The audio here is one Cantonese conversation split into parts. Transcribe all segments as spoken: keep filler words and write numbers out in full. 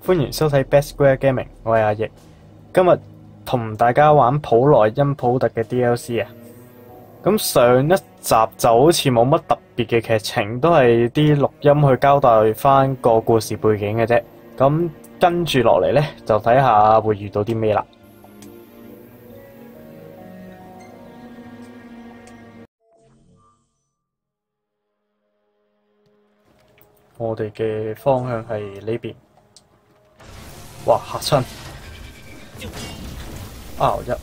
歡迎收睇 Best Square Gaming，我係阿奕，今日同大家玩普萊因普特嘅 D L C 啊。咁上一集就好似冇乜特別嘅劇情，都係啲錄音去交代翻個故事背景嘅啫。咁跟住落嚟呢，就睇下會遇到啲咩啦。我哋嘅方向係呢邊。哇！嚇親 R 一，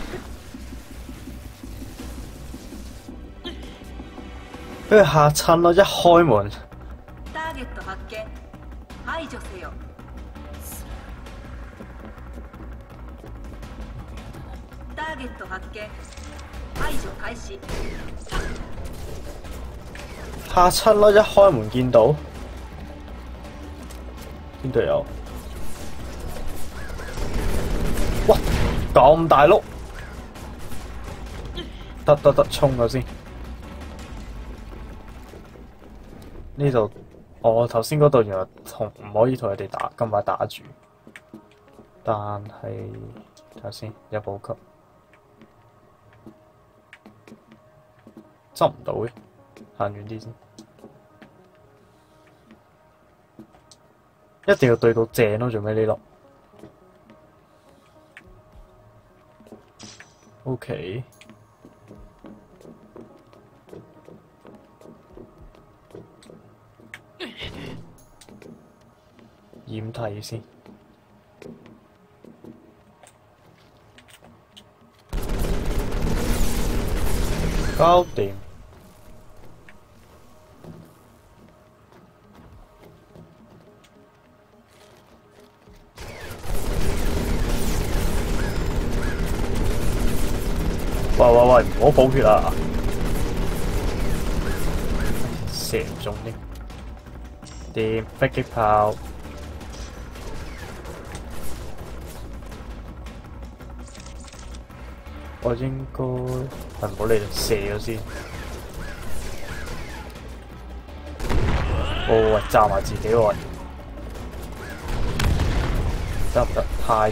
俾佢嚇親咯！一開門， ターゲット発見。排除せよ。ターゲット発見。排除開始。 嚇親咯！一開門見到邊度有？哇！咁大碌，得得得，衝咗先。呢度我頭先嗰度原來同唔可以同佢哋打咁快打住，但係睇下先有補給，執唔到嘅，行遠啲先。一定要對到正咯，做咩呢粒 ？OK。掩體先，搞掂。喂喂喂，唔好補血啊！射唔中添，掂迫擊炮。我應該係唔好理，射咗先。哦喂，炸埋自己喎！得唔得？太遠。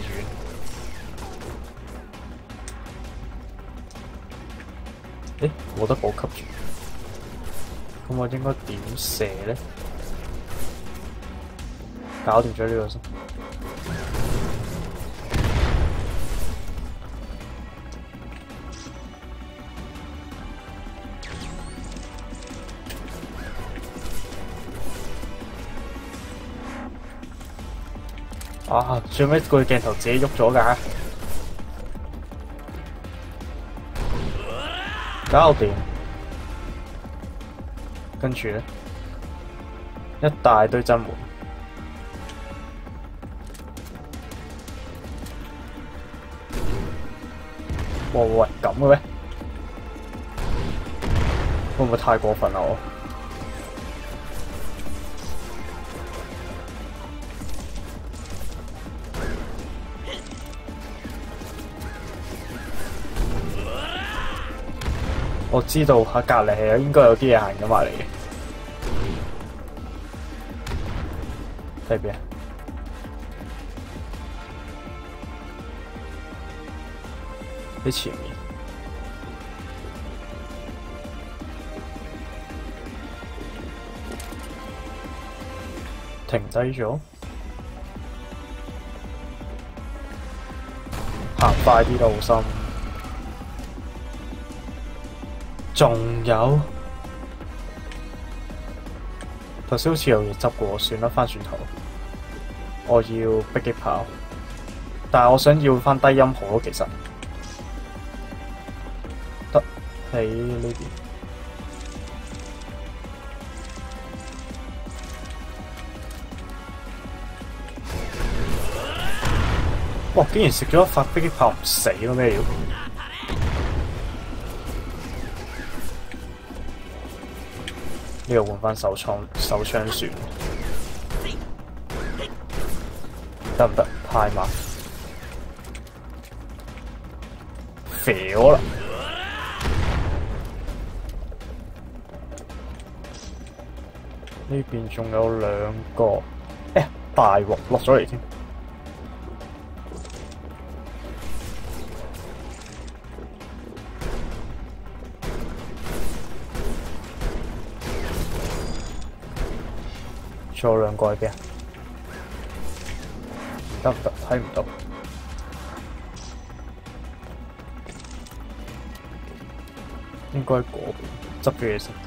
誒，冇得補給住。咁我應該點射咧？搞掂咗呢個先。啊！最尾個鏡頭自己喐咗㗎，搞掂。跟住咧，一大堆真門。哇喂，咁嘅咩？會唔會太過分啦我？我知道喺隔離係應該有啲嘢行緊埋嚟嘅，睇邊啊？喺前面，停低咗，行快啲啦，好心。仲有頭先好似有嘢執過，算啦，翻轉頭。我要迫擊炮，但係我想要翻低音號咯，其實得喺呢邊。哇！竟然食咗一發迫擊炮唔死咯，咩料？呢個換翻手槍手槍算，得唔得？太慢，肥咗啦！呢邊仲有兩個，誒大鑊落咗嚟添。仲有兩個喺邊啊？得唔得？睇唔到。應該喺嗰邊執咗嘢先。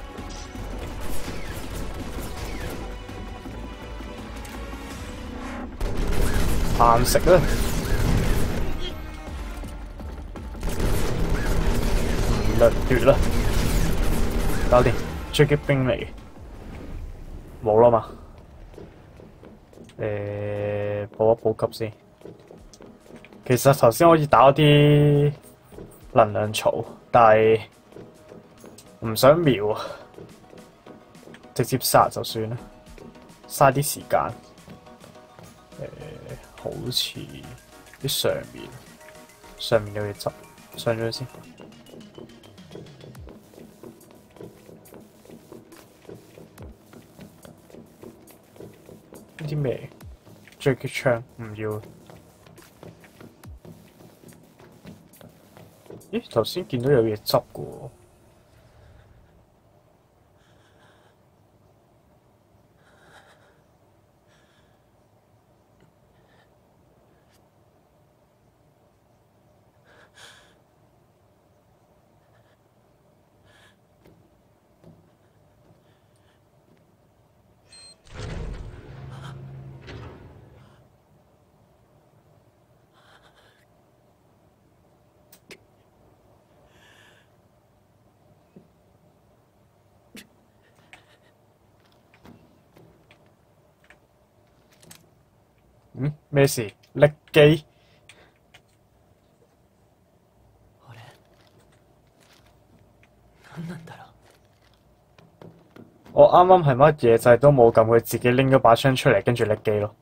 硬食啦！唔掠奪啦！搞掂，追擊兵嚟嘅。冇啦嘛？誒，補一補給先。其實頭先可以打啲能量槽，但係唔想瞄啊，直接殺就算啦，嘥啲時間。誒，好似啲上面，上面有嘢執，上咗先。呢啲咩？狙擊槍唔要。咦？頭先見到有嘢執嘅喎。嗯，咩事？力機？我啱啱係乜嘢掣都冇撳，佢自己拎咗把槍出嚟，跟住力機咯。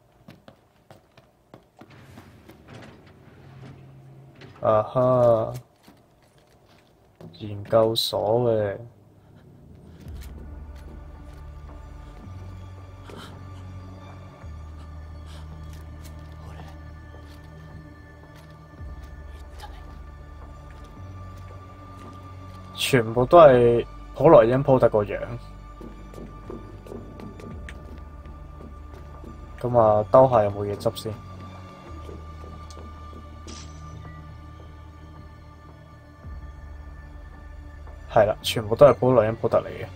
啊哈！研究所嘅。全部都係普萊恩普特個樣。咁啊，兜下有冇嘢執先？係啦，全部都係普萊恩普特嚟嘅。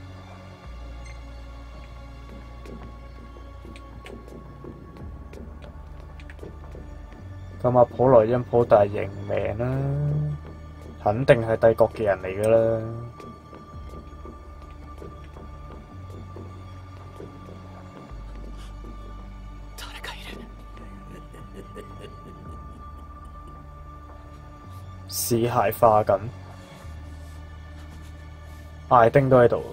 咁啊，普萊恩普特認命啦，肯定係帝國嘅人嚟㗎啦。屍骸化緊，艾丁都喺度。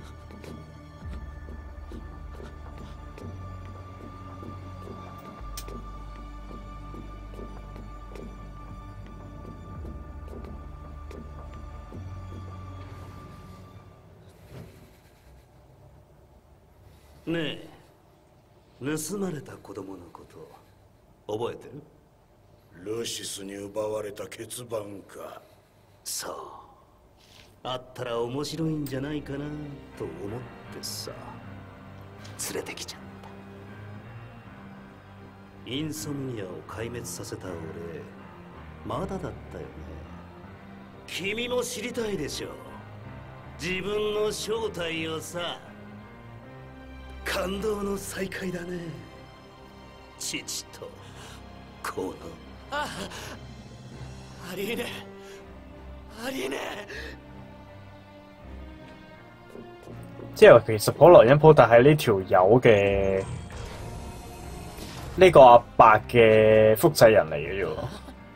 ねえ、盗まれた子供のこと覚えてる？ ルシスに奪われた欠番か。 そう。あったら面白いんじゃないかなと思ってさ、連れてきちゃった。インソムニアを壊滅させた俺、まだだったよね。君も知りたいでしょ。自分の正体をさ。感動の再会だね。父と子の。あ、ありえねえ、ありえねえ。 即係其實普萊恩普特係呢條友嘅呢個阿伯嘅複製人嚟嘅啫喎。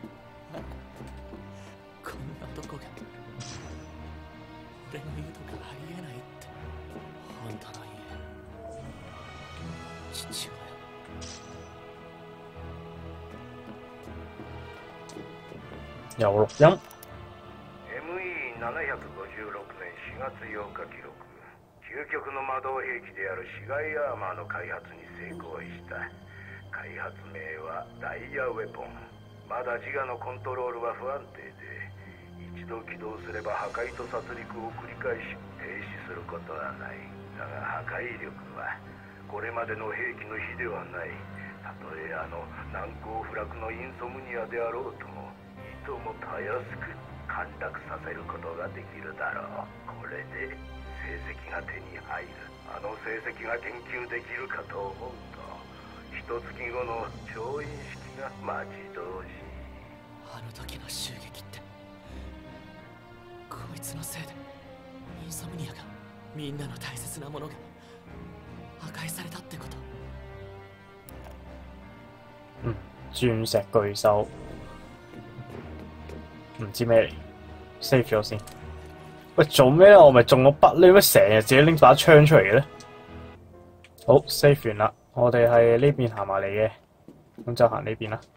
有錄音。 エムイーななひゃくごじゅうろく 年しがつようか記録。 究極の魔導兵器である市街アーマーの開発に成功した。開発名はダイヤウェポン。まだ自我のコントロールは不安定で、一度起動すれば破壊と殺戮を繰り返し停止することはない。だが破壊力はこれまでの兵器の比ではない。たとえあの難攻不落のインソムニアであろうとも、いともたやすく陥落させることができるだろう。これで成績が手に入る。あの成績が研究できるかと思うと、一月後の調印式が待ち遠しい。 あの時の襲撃ってこいつのせいでインソムニアがみんなの大切なものが破壊されたってこと。 嗯，鑽石巨獸唔知咩嚟 ，save 咗先。喂，做咩咧？我咪中咗筆，你乜成日自己拎把槍出嚟嘅咧？好 ，save 完啦，我哋係呢邊行埋嚟嘅，咁就行呢邊啦。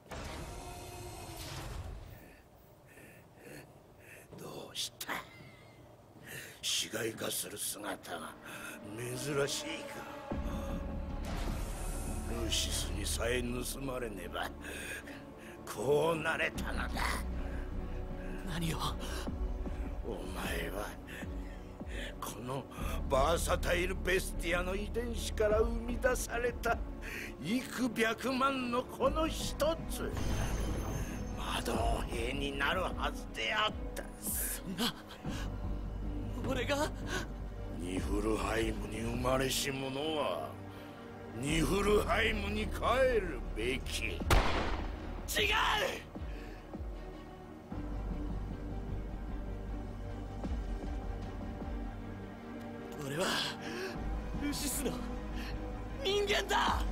どうした？市街化する姿が珍しいか。ルーシスにさえ盗まれねばこうなれたのだ。 何を？ お前はこのバーサタイルベスティアの遺伝子から生み出された幾百万のこの一つ、魔導兵になるはずであった。 そんな俺がニフルハイムに生まれし者はニフルハイムに帰るべき。違う。 俺はルシスの人間だ。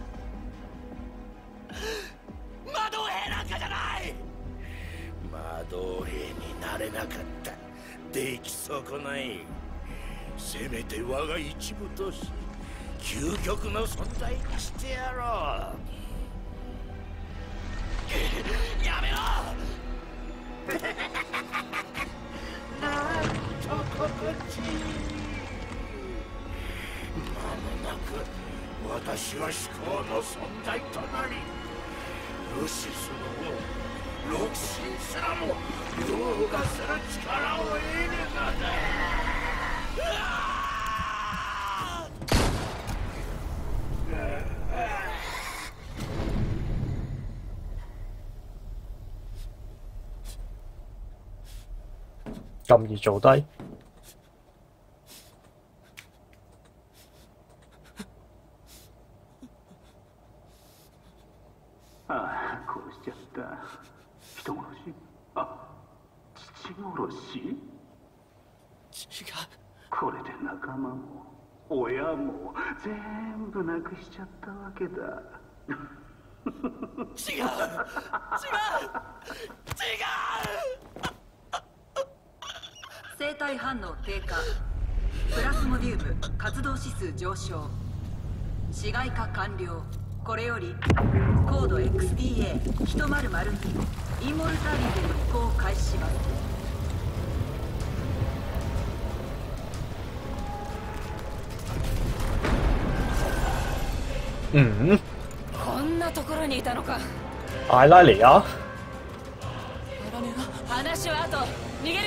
魔導兵なんかじゃない。 魔導兵になれなかった。出来損ない。せめて我が一部とし究極の存在にしてやろう。 やめろ。 なんと心地いい。間もなく私は至高の存在となり、ルシスの王、六神すらも凌駕する力を得るのだ。 咁易做低？ ああ、殺しちゃった。人殺し？あ、父殺し？ 違う。 これで仲間も親も全部なくしちゃったわけだ。 違う違う違う。 生体反応低下。プラスモディウム活動指数上昇。市街化完了。これよりコード エックスディーエーひとまるまるに インモルタリティの移行を開始します。 うん。 こんなところにいたのか。 艾拉尼亞？ 話は後。逃げるよ。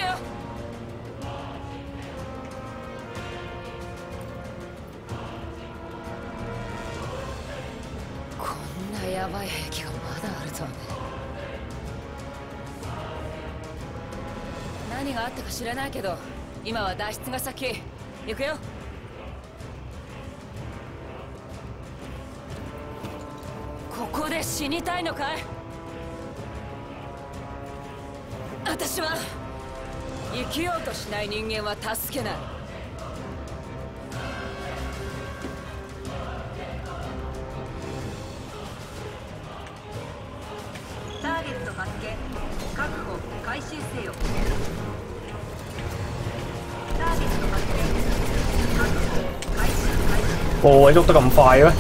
こんなヤバい兵器がまだあるとはね。何があったか知らないけど、今は脱出が先。行くよ。ここで死にたいのかい？私は生きようとしない人間は助けない。 ターゲット発見。確保開始せよ。ターゲット発見。確保開始開始。 個位喐得咁快嘅咩？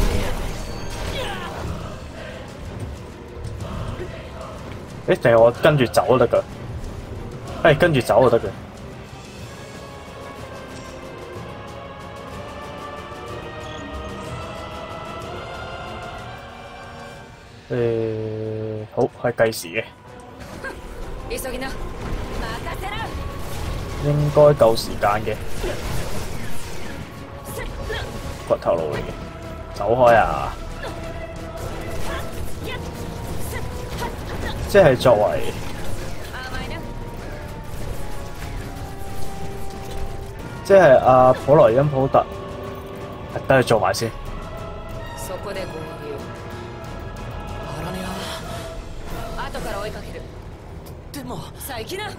誒，定係我跟住走就得㗎？誒，跟住走就得嘅。 誒、好係計時嘅， 急ぎな。任せる。 應該夠時間嘅。骨頭路嚟嘅，走開啊！即係作為即係阿普萊恩普特，等佢做埋先。 そこで合流。 アラネ後から追いかける。 アでもさあ行きな。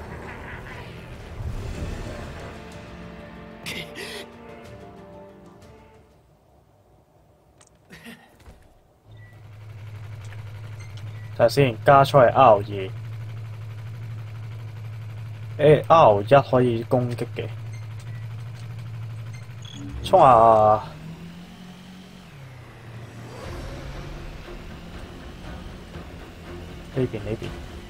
睇下先，加速係 R 二，誒 R 一可以攻擊嘅，衝下！呢邊呢邊，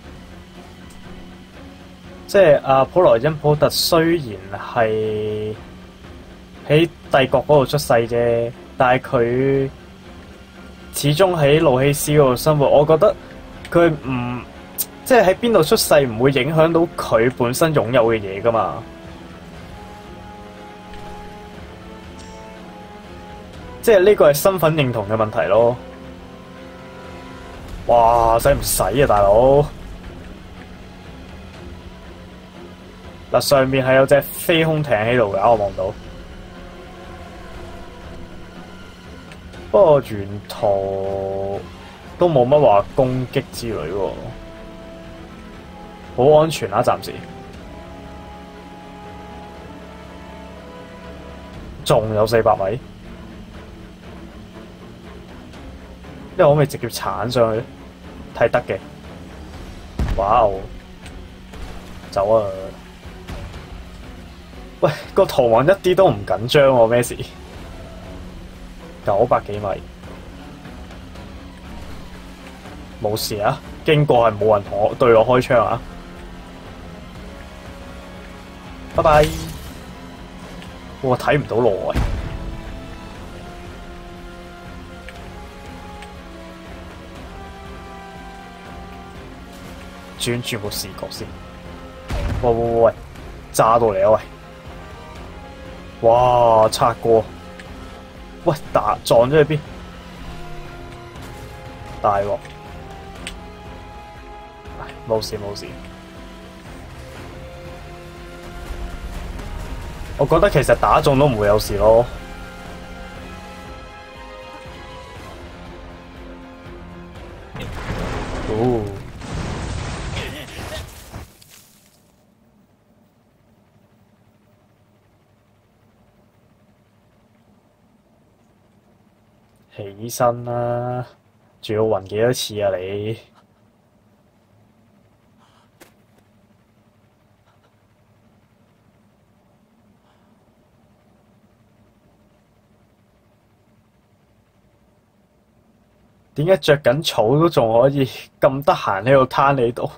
即係阿普萊恩普特雖然係喺帝國嗰度出世啫，但係佢始終喺路希斯嗰度生活，我覺得佢唔即係喺邊度出世唔會影響到佢本身擁有嘅嘢㗎嘛。即係呢個係身份認同嘅問題咯。哇！使唔使啊，大佬？嗱，上面係有隻飛空艇喺度㗎，我望到。不過沿途都冇乜話攻擊之類喎，好安全啦，暫時。仲有四百米，因為可唔可以直接鏟上去？睇得嘅。哇哦！走啊！喂，個圖網一啲都唔緊張喎，咩事？九百幾米，冇事啊！經過係冇人同我對我開槍啊！拜拜！我睇唔到路喎。轉轉個視角先。喂喂喂喂！炸到嚟啊喂！哇！擦過。喂，打撞咗去邊？大鑊！冇事冇事。我覺得其實打中都唔會有事咯。哦！起身啦！仲要暈幾多次啊你？點解着緊草都仲可以咁得閒喺度攤你度？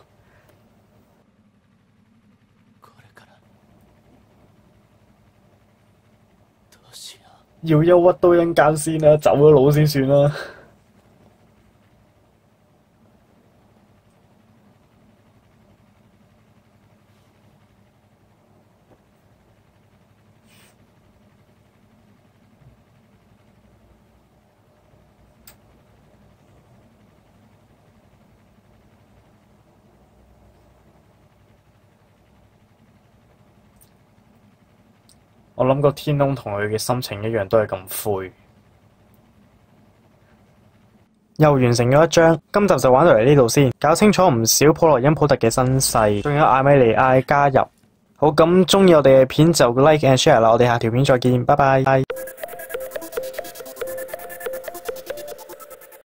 要憂鬱都一間先啦，走咗佬先算啦。我諗個天空同佢嘅心情一樣，都係咁灰。又完成咗一章，今集就玩到嚟呢度先。搞清楚唔少普萊恩普特嘅身世，仲有艾米莉亞加入。好，咁鍾意我哋嘅片就 like and share 啦。我哋下條片再見，拜拜。